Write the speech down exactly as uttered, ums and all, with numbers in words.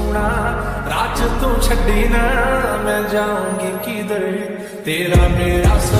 सोना राज तू छड़ी ना मैं जाऊंगी किधर तेरा मेरा